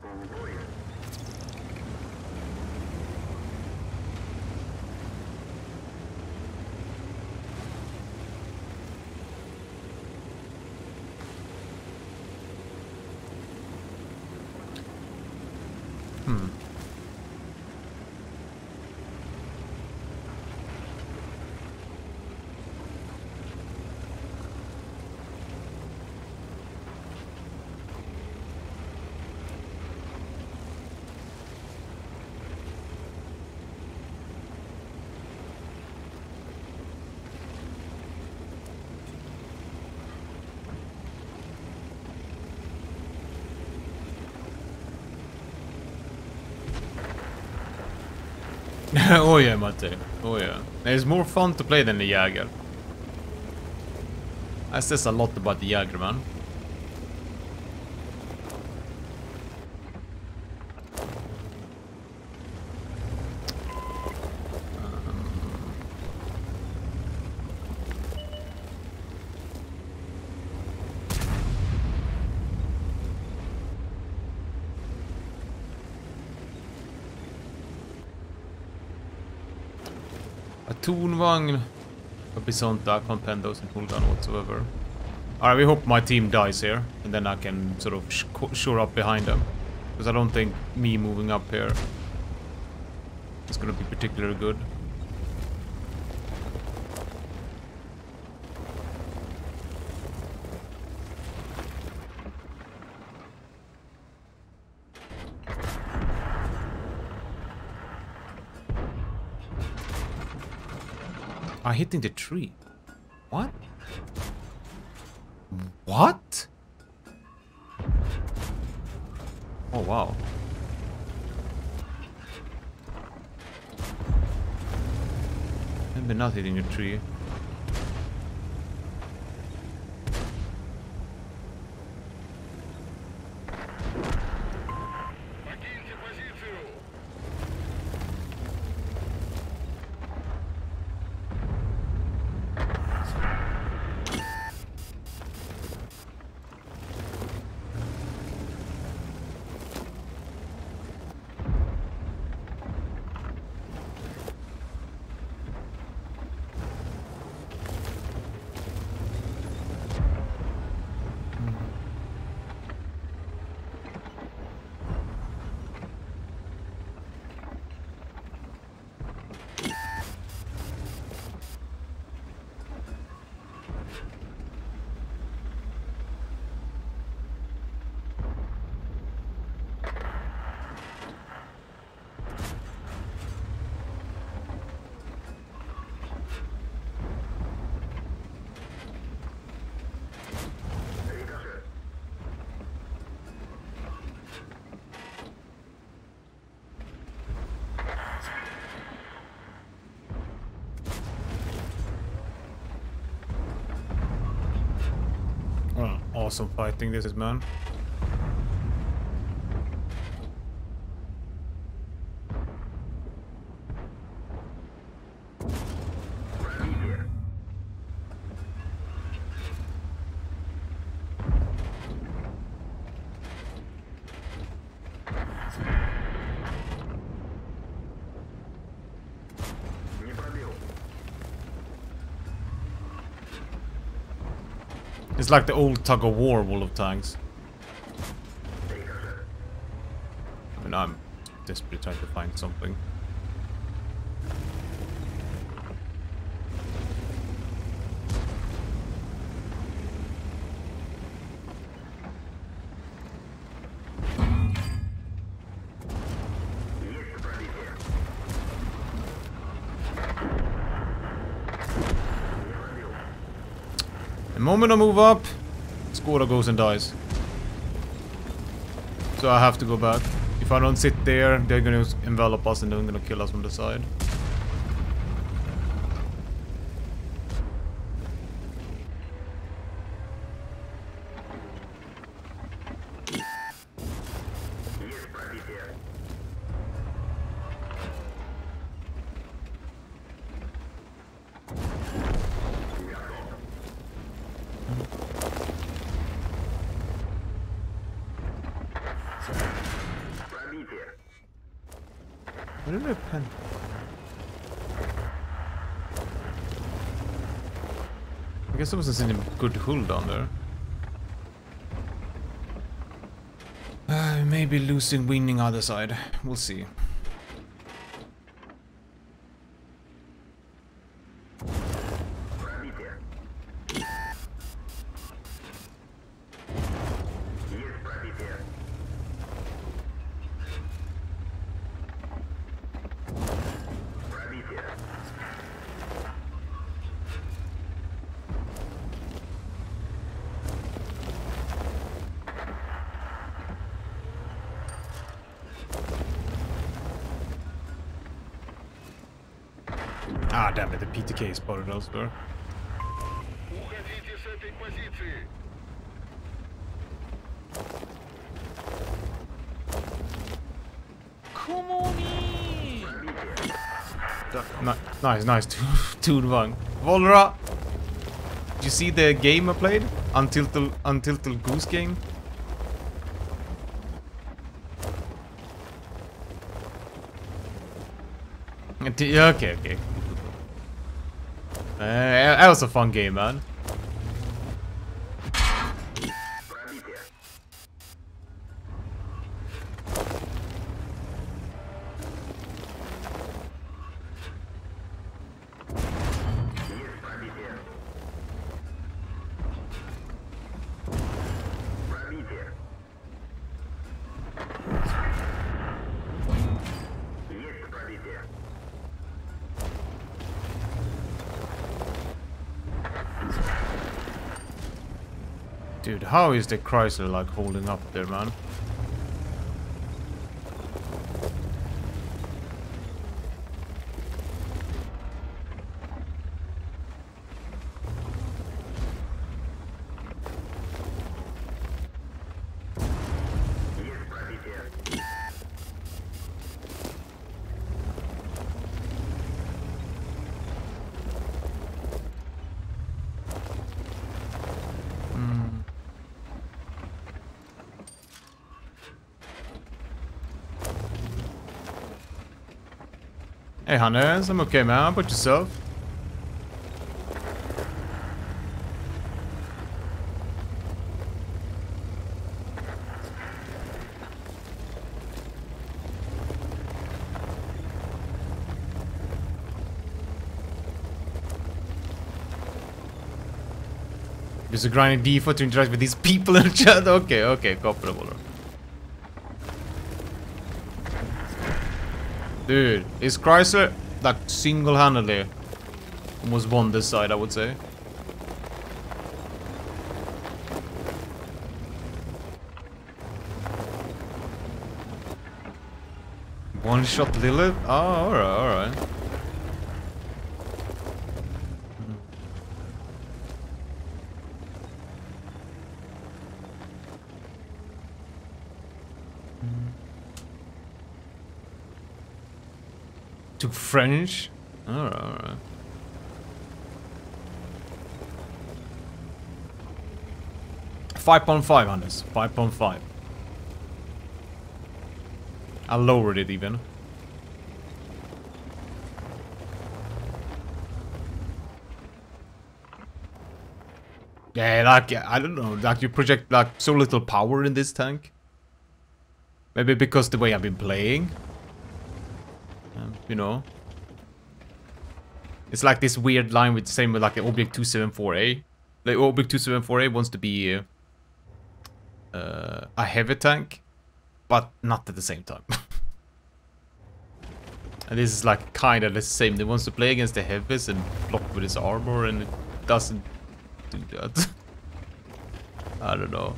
Oh yeah, Mate. Oh yeah. It's more fun to play than the Jäger. That says a lot about the Jäger, man. A Tornvagn, a Bisonta, I can't pen those in cooldown whatsoever. Alright, we hope my team dies here, and then I can sort of shore up behind them. Because I don't think me moving up here is gonna be particularly good. I'm hitting the tree. What? What? Oh, wow. Maybe not hitting a tree. Awesome fighting this is, man. It's like the old tug of war World of Tanks. I mean, I'm desperately trying to find something. The moment I move up, Skåra goes and dies. So I have to go back. If I don't sit there, they're gonna envelop us and they're gonna kill us from the side. Where did I pen? I guess there wasn't any good hull down there. Maybe losing, winning other side. We'll see. Ah, damn it, the PTK spotted elsewhere. Come on in! Nice, 2-1. Volra! Did you see the game I played? Until Goose Game? Okay. That was a fun game, man. Dude, how is the Chrysler like holding up there, man? Hey Hannes, I'm okay, man. How about yourself? Just a grinding default to interact with these people in the chat. Okay, comfortable. Dude, is Chrysler like single-handedly almost won this side, I would say. One shot Lilith? Oh, alright. Took French? Alright. $5.5 on this. 5.5. I lowered it even. Yeah, like, I don't know, like you project like so little power in this tank. Maybe because the way I've been playing. You know. It's like this weird line with same with like the Object 274A. The Object 274A wants to be a heavy tank, but not at the same time. And this is like kind of the same. It wants to play against the heavies and block with its armor, and it doesn't do that. I don't know.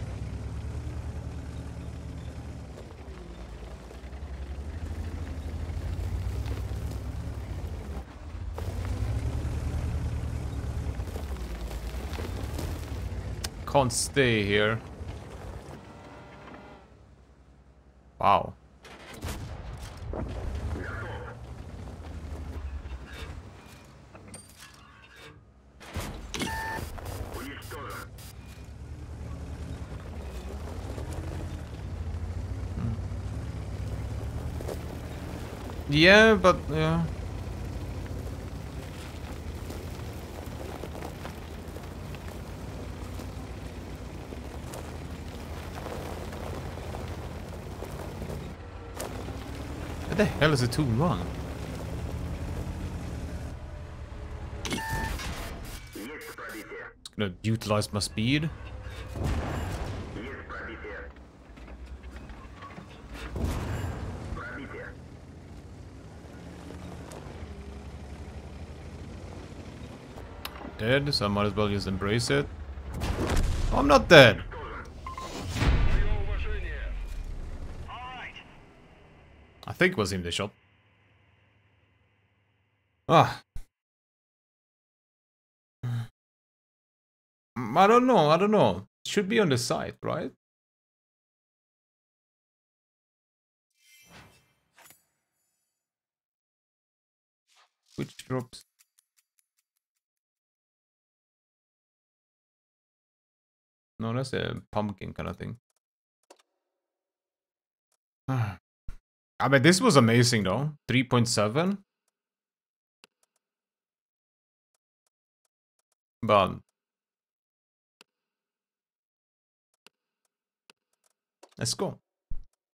Can't stay here. Wow. Yeah, but yeah. What the hell is the 2-1? It's gonna utilize my speed. Dead, so I might as well just embrace it. Oh, I'm not dead. I think it was him they shot. Ah. I don't know, I don't know. It should be on the site, right? Which drops? No, that's a pumpkin kind of thing. I mean, this was amazing though. 3.7. But let's go.